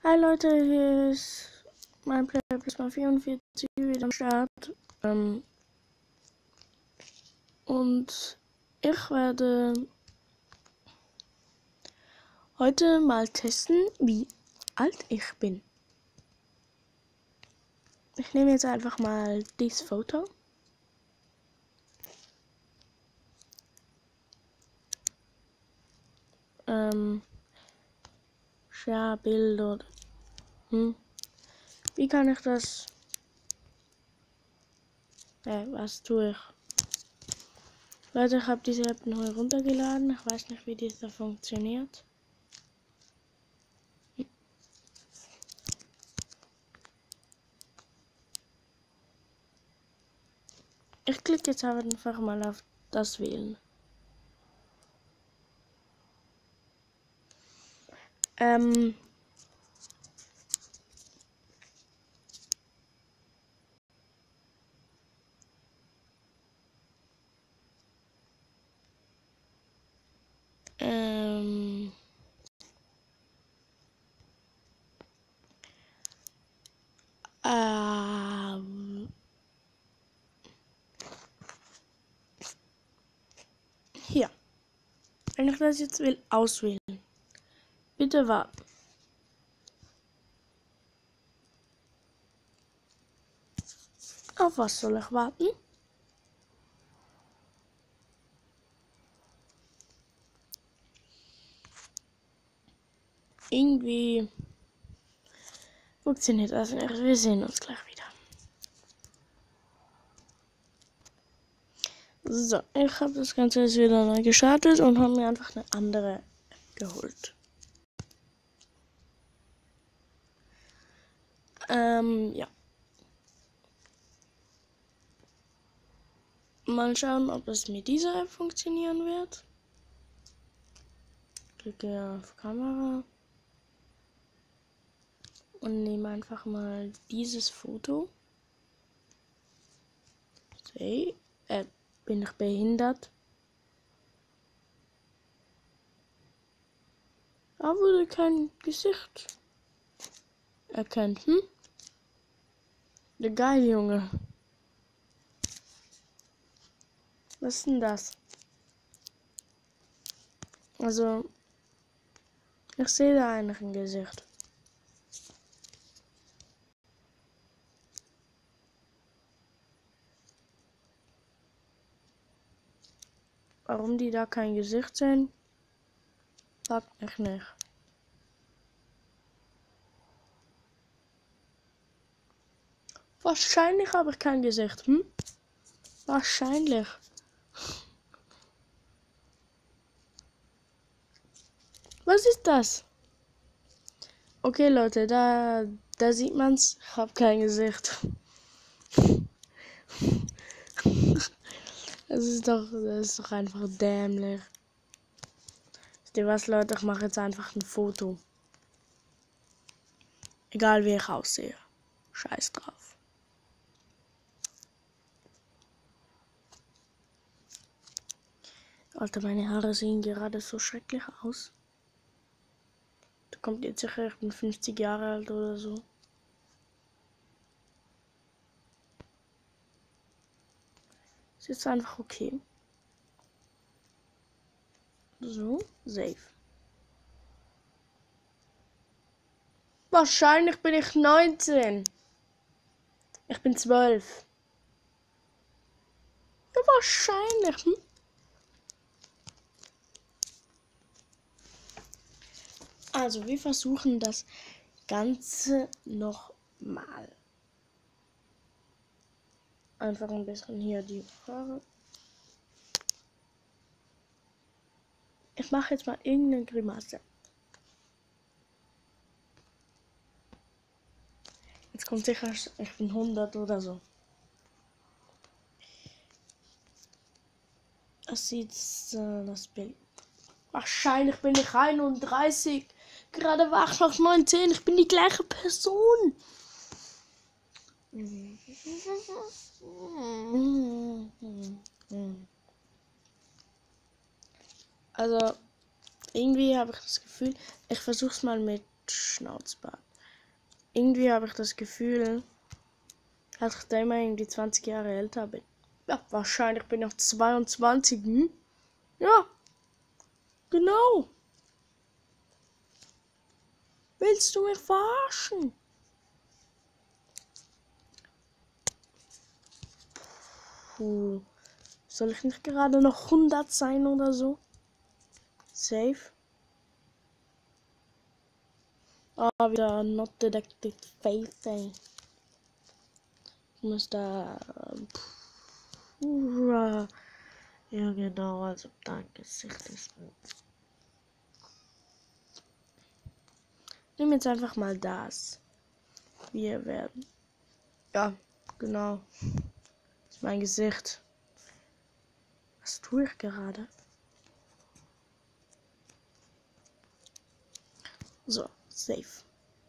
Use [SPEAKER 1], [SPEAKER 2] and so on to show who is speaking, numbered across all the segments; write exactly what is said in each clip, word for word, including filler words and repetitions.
[SPEAKER 1] Hi Leute, hier ist mein Player Plasma vierundvierzig wieder am Start. Ähm, und ich werde heute mal testen, wie alt ich bin. Ich nehme jetzt einfach mal dieses Foto. Ähm, ja, Bilder. Hm. Wie kann ich das? Äh, was tue ich? Leute, ich habe diese App neu runtergeladen. Ich weiß nicht, wie diese funktioniert. Ich klicke jetzt einfach mal auf das Wählen. Ähm, ähm, ähm, hier. Wenn ich das jetzt will, auswählen. Bitte warten. Auf was soll ich warten? Irgendwie funktioniert das nicht. Wir sehen uns gleich wieder. So, ich habe das Ganze jetzt wieder neu gestartet und habe mir einfach eine andere App geholt. Ähm, ja. Mal schauen, ob es mit dieser App funktionieren wird. Klicke auf Kamera und nehme einfach mal dieses Foto. Hey, äh, bin ich behindert? Da wurde kein Gesicht erkannt, hm? Der geil, Junge. Was ist denn das? Also, ich sehe da eigentlich ein Gesicht. Warum die da kein Gesicht sehen, fragt mich nicht. Wahrscheinlich habe ich kein Gesicht, hm? Wahrscheinlich. Was ist das? Okay, Leute, da, da sieht man's. Ich habe kein Gesicht. Das ist doch, das ist doch einfach dämlich. Wisst ihr was, Leute? Ich mache jetzt einfach ein Foto. Egal wie ich aussehe. Scheiß drauf. Alter, meine Haare sehen gerade so schrecklich aus. Da kommt jetzt sicher, ich bin fünfzig Jahre alt oder so. Ist jetzt einfach okay. So, safe. Wahrscheinlich bin ich neunzehn. Ich bin zwölf. Ja, wahrscheinlich. Hm? Also, wir versuchen das Ganze nochmal. Einfach ein bisschen hier die Haare. Ich mache jetzt mal irgendeine Grimasse. Jetzt kommt sicher, ich bin hundert oder so. Das sieht äh, das Bild. Wahrscheinlich bin ich einunddreißig. Gerade war ich noch neunzehn. Ich bin die gleiche Person. Also, irgendwie habe ich das Gefühl, ich versuche es mal mit Schnauzbart. irgendwie habe ich das Gefühl, dass ich da immer irgendwie zwanzig Jahre älter bin. Ja, wahrscheinlich bin ich noch zweiundzwanzig. Hm? Ja, genau. Willst du mich verarschen? Puh. Soll ich nicht gerade noch hundert sein oder so? Safe. Ah, wieder not detected faith, ey. Ich muss da... Puh, ja, genau, als ob da ein Gesicht ist. Nimm jetzt einfach mal das. Wir werden... Ja, genau. Das ist mein Gesicht. Was tue ich gerade? So, safe.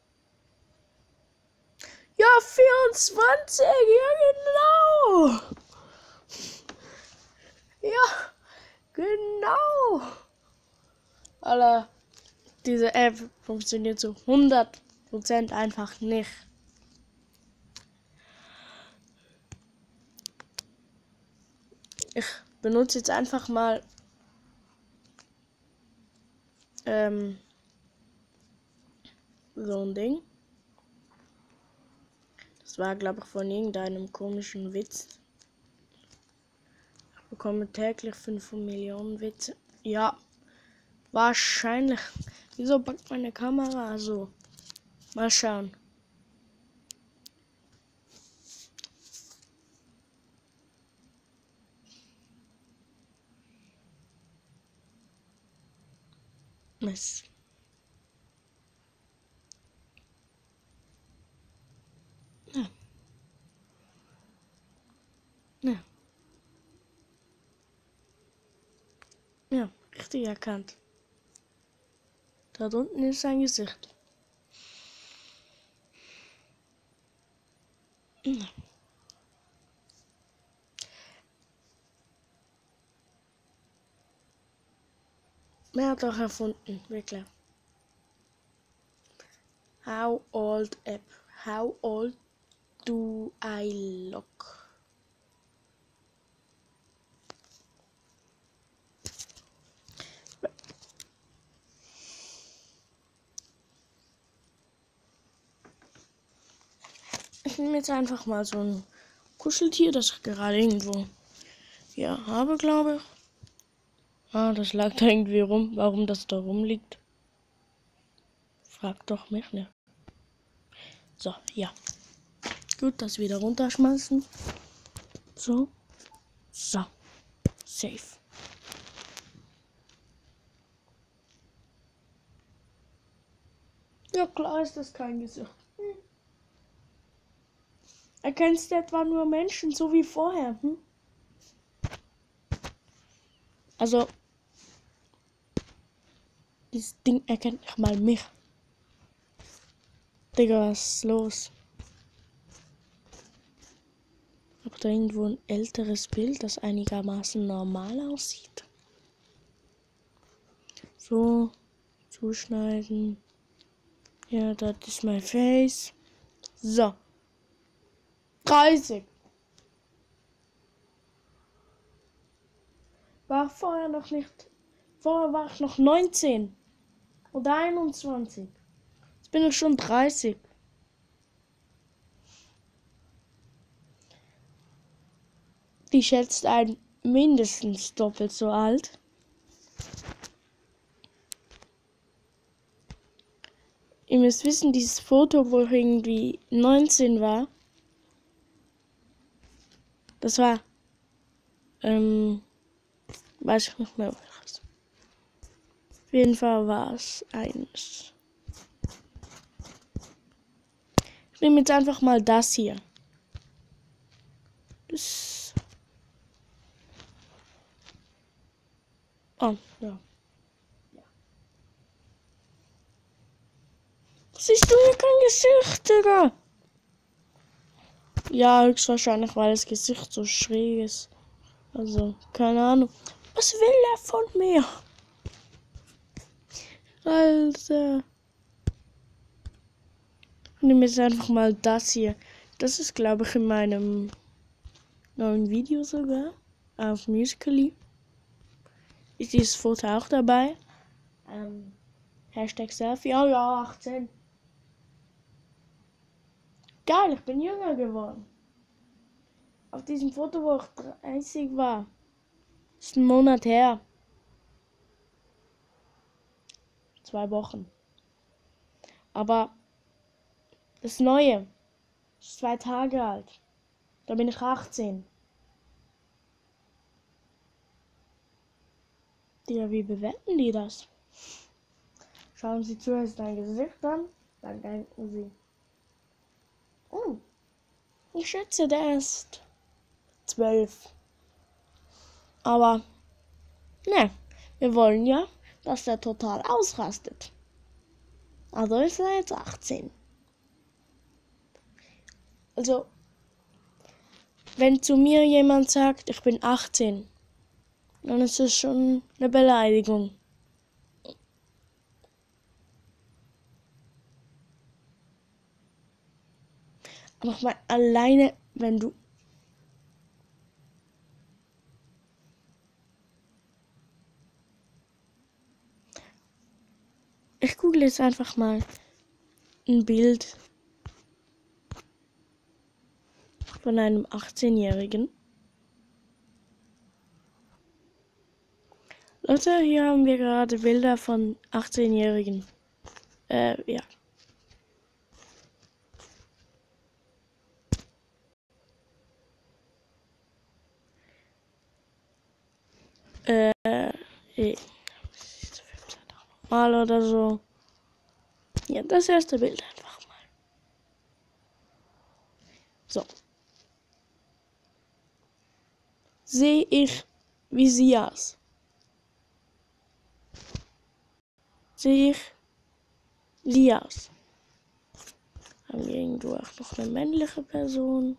[SPEAKER 1] Ja, vierundzwanzig, ja genau. Ja, genau. Alter, diese App funktioniert zu hundert Prozent einfach nicht. Ich benutze jetzt einfach mal ähm, so ein Ding. Das war, glaube ich, von irgendeinem komischen Witz. Ich bekomme täglich fünf Millionen Witze. Ja, wahrscheinlich. Wieso packt meine Kamera so? Mal schauen. Mist. Ja. Ja. Ja, richtig erkannt. Da unten ist sein Gesicht. Ja. Wer hat doch erfunden, wirklich. How old app? How old do I look? Ich nehme jetzt einfach mal so ein Kuscheltier, das ich gerade irgendwo hier habe, glaube ich. Ah, das lag da irgendwie rum. Warum das da rumliegt? Frag doch mich nicht. So, ja. Gut, das wieder runterschmeißen. So. So. Safe. Ja, klar ist das kein Gesicht. Hm. Erkennst du etwa nur Menschen, so wie vorher? Hm? Also, dieses Ding erkennt nicht mal mich. Digga, was ist los? Ich hab da irgendwo ein älteres Bild, das einigermaßen normal aussieht. So, zuschneiden. Ja, das ist mein Face. So. dreißig. War vorher noch nicht. Vorher war ich noch neunzehn. Oder einundzwanzig. Jetzt bin ich schon dreißig. Die schätzt einen mindestens doppelt so alt. Ihr müsst wissen, dieses Foto, wo ich irgendwie neunzehn war, das war, ähm, weiß ich nicht mehr welches. Auf jeden Fall war es eins. Ich nehme jetzt einfach mal das hier. Das. Oh, ja. Siehst du hier kein Gesicht, Digga? Ja, höchstwahrscheinlich, weil das Gesicht so schräg ist. Also, keine Ahnung. Was will er von mir? Alter. Ich nehme jetzt einfach mal das hier. Das ist, glaube ich, in meinem neuen Video sogar. Auf Musical.ly. Ist dieses Foto auch dabei. Ähm, Hashtag Selfie. Oh ja, achtzehn. Geil, ich bin jünger geworden. Auf diesem Foto, wo ich dreißig war. Ist ein Monat her. Zwei Wochen. Aber das Neue ist zwei Tage alt. Da bin ich achtzehn. Ja, wie bewerten die das? Schauen Sie zuerst dein Gesicht an, dann denken Sie, oh, ich schätze, der ist zwölf. Aber, ne, wir wollen ja, dass der total ausrastet. Also ist er jetzt achtzehn. Also, wenn zu mir jemand sagt, ich bin achtzehn, dann ist das schon eine Beleidigung. Aber ich meine, alleine, wenn du Ich google jetzt einfach mal ein Bild von einem achtzehnjährigen. Leute, hier haben wir gerade Bilder von achtzehnjährigen. Äh, ja. Äh, eh. Mal oder so. Ja, das erste Bild einfach mal. So. Sehe ich wie sie aus? Sehe ich wie aus? Haben wir irgendwo auch noch eine männliche Person?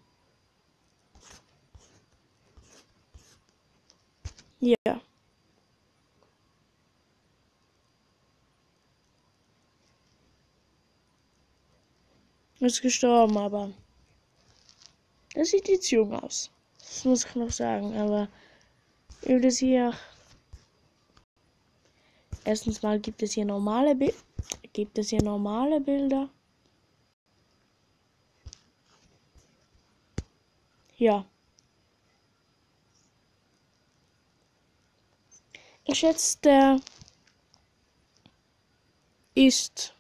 [SPEAKER 1] Ja. Ist gestorben, aber das sieht jetzt jung aus. Das muss ich noch sagen, aber über das hier. Erstens mal gibt es hier normale Bilder. Gibt es hier normale Bilder? Ja. Ich schätze, der ist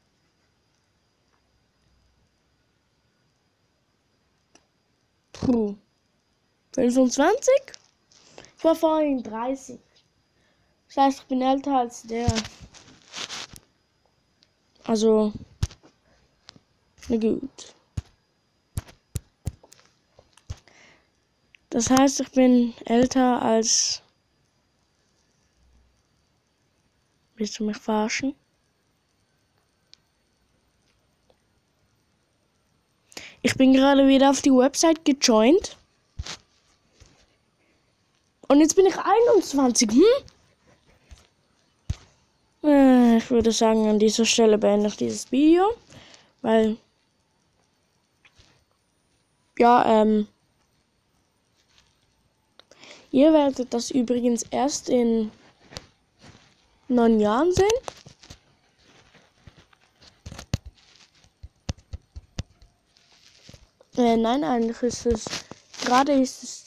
[SPEAKER 1] puh, fünfundzwanzig? Ich war vorhin dreißig. Das heißt, ich bin älter als der. Also, na gut. Das heißt, ich bin älter als... Willst du mich verarschen? Ich bin gerade wieder auf die Website gejoint. Und jetzt bin ich einundzwanzig. Hm? Äh, ich würde sagen, an dieser Stelle beende ich dieses Video. Weil... Ja, ähm... Ihr werdet das übrigens erst in neun Jahren sehen. Äh, nein, eigentlich ist es, gerade ist es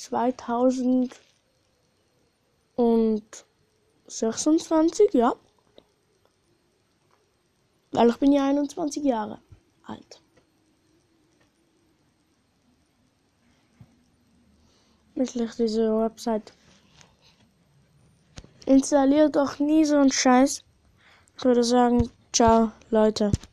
[SPEAKER 1] zweitausendsechsundzwanzig, ja. Weil ich bin ja einundzwanzig Jahre alt. Wirklich diese Website. Installiert doch nie so einen Scheiß. Ich würde sagen, ciao, Leute.